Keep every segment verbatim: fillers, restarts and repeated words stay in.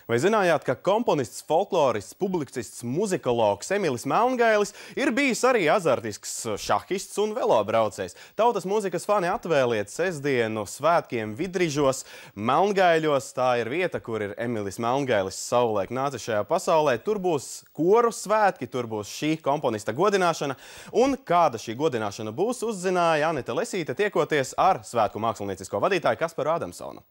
Vai zinājāt, ka komponists, folklorists, publicists, muzikologs Emilis Melngailis ir bijis arī azartisks šahists un velobraucējs? Tautas mūzikas fani atvēliet sestdienu svētkiem Vidrižos, Melngaiļos. Tā ir vieta, kur ir Emilis Melngailis savulaik nācis šajā pasaulē. Tur būs koru svētki, tur būs šī komponista godināšana. Un kāda šī godināšana būs, uzzināja Anita Lesīte, tiekoties ar svētku māksliniecisko vadītāju Kasparu Adamsonu.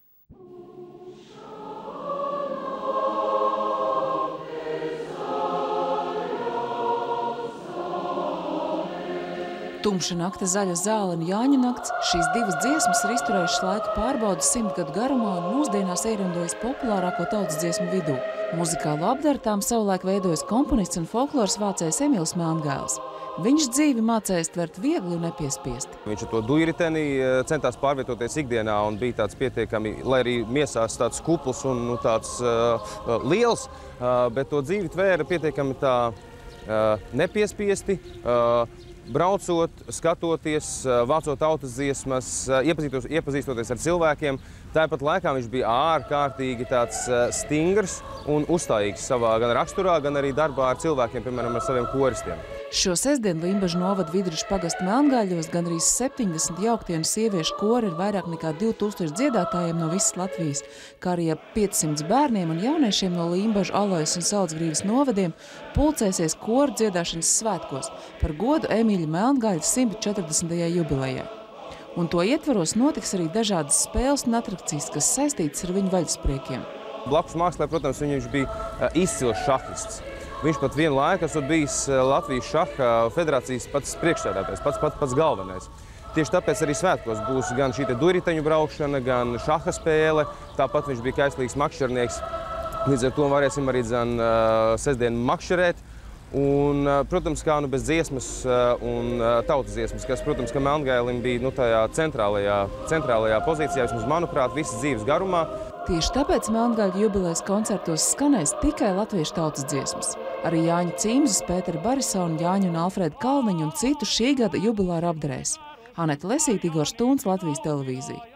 Tumša nakta, zaļa zāle un Jāņa nakts – šīs divas dziesmas ir izturējušas laika pārbaudas simtgadu garumā un mūsdienās ierindojas populārāko tautas dziesmu vidū. Muzikālu apdaru tām savulaik veidojas komponists un folkloras vācējs Emilis Melngailis. Viņš dzīvi mācējis tvert viegli un nepiespiesti. Viņš ar to duiriteni centās pārvietoties ikdienā un bija tāds pietiekami, lai arī miesās tāds kupls un nu, tāds uh, liels, uh, bet to dzīvi tvēra pietiekami tā uh, nepiespiesti. Uh, Braucot, skatoties, vācot tautas dziesmas, iepazīstoties ar cilvēkiem, tāpat laikā viņš bija ārkārtīgi tāds stingrs un uzstājīgs savā gan raksturā, gan arī darbā ar cilvēkiem, piemēram, ar saviem koristiem. Šo sestdienu Limbažu novada Vidrižu pagasta Melngaiļos gandrīz septiņdesmit jauktienu sieviešu kori ir vairāk nekā divi tūkstoši dziedātājiem no visas Latvijas, kā arī ap piecsimt bērniem un jauniešiem no Limbažu, Alojas un Salcgrīvas novadiem pulcēsies koru dziedāšanas svētkos par godu Emīļa Melngaiļa simt četrdesmitajai jubilejai. Un to ietvaros notiks arī dažādas spēles un atrakcijas, kas saistītas ar viņu vaļaspriekiem. Blakus mākslē, protams, viņš bija izcils šahists. Viņš pat vienu laiku esot bijis Latvijas šaha federācijas pats priekšsēdētājs, pats, pats, pats galvenais. Tieši tāpēc arī svētkos būs gan šī te duiriteņu braukšana, gan šaha spēle. Tāpat viņš bija kaislīgs makšķernieks. Līdz ar to varēsim arī dzen, sestdien makšķerēt. Un, protams, kā nu bez dziesmas un tautas dziesmas, kas, protams, ka Melngailim bija nu, tajā centrālajā, centrālajā pozīcijā, vismaz, manuprāt, visas dzīves garumā. Tieši tāpēc Melngaiļa jubilejas koncertos skanēs tikai latviešu tautas dziesmas. Arī Jāņa Cīmzes, Pētera Barisona, Jāņa un Alfreda Kalniņa un citu šī gada jubilāru apdarēs. Anita Lesīte, Igors Tūns, Latvijas televīzija.